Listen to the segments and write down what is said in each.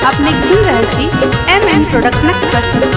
अपने सुन रहे छी MM प्रोडक्शन प्रस्तुत।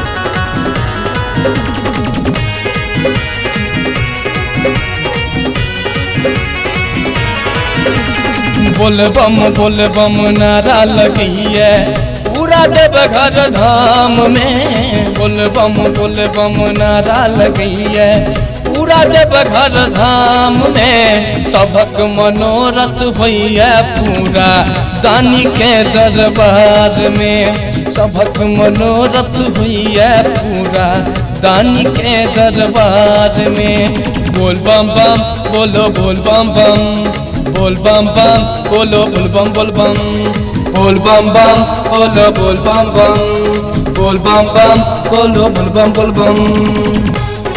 बोल बम नारा लगिए पूरा देवघर धाम में। बोल बम नारा लगिए पूरा देवघर धाम में। सबक मनोरथ होइए पूरा दानी के दरबार में। सबक मनोरथ होइए पूरा दानी के दरबार में। बोल बम बम बोलो बोल बम बम, बोल बम बम बोलो बोल बम बोल बम, बोल बम बम बोलो बोल बम बम, बोल बम बम बोलो बोल बम बोल बम।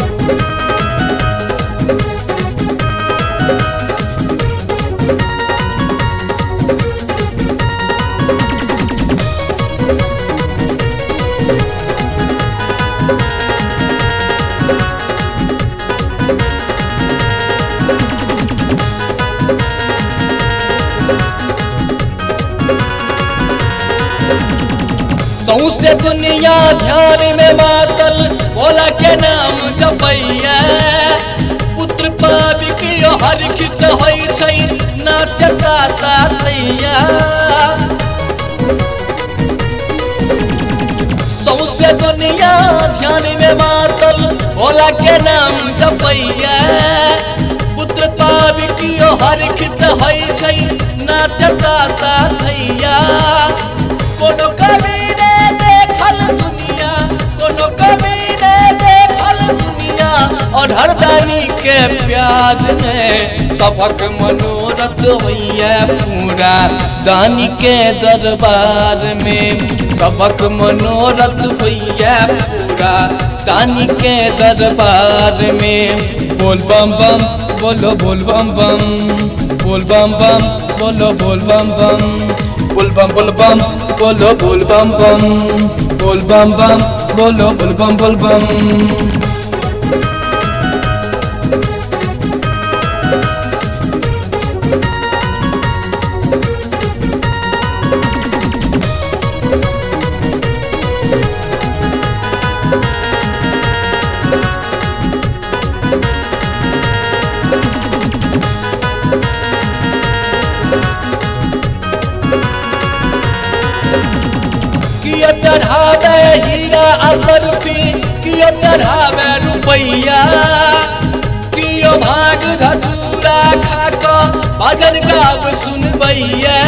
सौसे दुनिया ध्यान में मातल भोला के नाम जपैया। पुत्र पाविक हरखित होइ छै नाचता तातैया। सौसे दुनिया ध्यान में मातल भोला के नाम जपैया। पुत्र पाविक हरखित होइ छै नाचता तातैया। कोनो कवि ने देखल दुनिया, कोनो कवि ने देखल दुनिया और हर दानी के प्यार में। सबक मनोरथ होइए पूरा दानी के दरबार में। सबक मनोरथ होइए पूरा दानी के दरबार में। बोल बम बम बोलो बोल बम बम, बोल बम बम बोलो बोल बम बम, बोल बम बोलो बोल बम बम, बोल बम बम बोलो बोल बम बोल बम। किया चढ़ावे हीरा असरफी, किया चढ़ावे रुपैया। कियो भाग धतूरा खाक भजन गाव सुनबैया।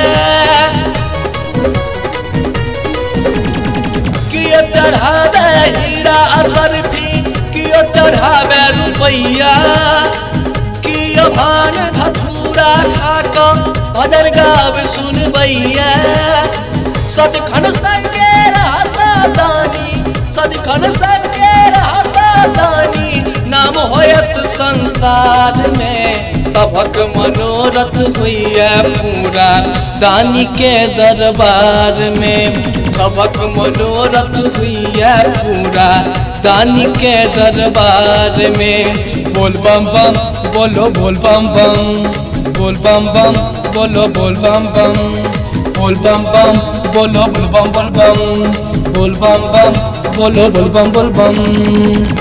किया चढ़ावे हीरा असरफी, कियो चढ़ावे रुपैया। कियो भाग धतूरा खाक भजन गाव सुनबैया। सदखन संगे रहता दानी, सदखन संगे रहता दानी, नाम होयत संसार में। सबक मनोरथ होइए पूरा दानी के दरबार में। सबक मनोरथ होइए पूरा दानी के दरबार में। बोल बम बम बोलो बोल बम बम, बोल बम बम बोलो बोल बम बम, बोल बम बम बोलो बोल बम बोल बम, बोल बम बम बोलो बोल बम बोल बम।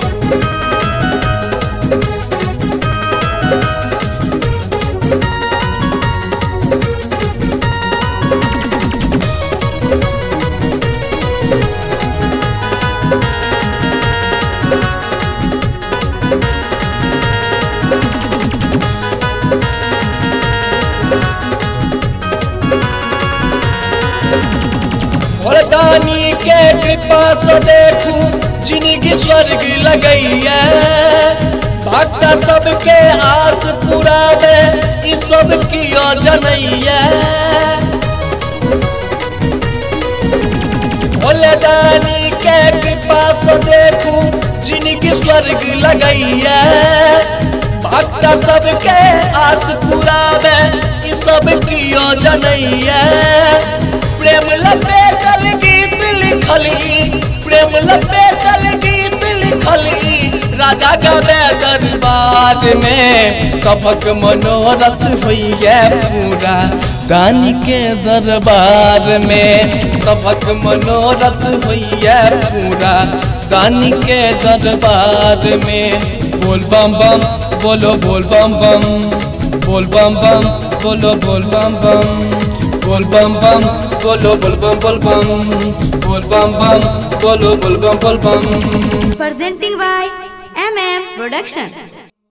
दानी के कृपा से देखू जिंदगी स्वर्ग लगैया। भक्त सबके आस पुरावे ई सब कियो जनैया। भोले दानी के कृपा से देखू जिंदगी स्वर्ग लगैया। भक्त सबके आस पुरावे ई सब कियो जनैया। प्रेम लपेटल गीत लिखली, प्रेम लपेटल गीत लिखली, राजा गवे दरबार में सबक मनोरथ होइए पूरा दानी के दरबार में सबक मनोरथ होइए पूरा दानी के दरबार में बोल बम बम बोलो बोल बम बम बोल बम बम बोलो बोल बम बम बोल बम बम बोलो बोल बम बोल बम बोल बम बम बोलो बोल बम बोल बम। Presenting by MM Production.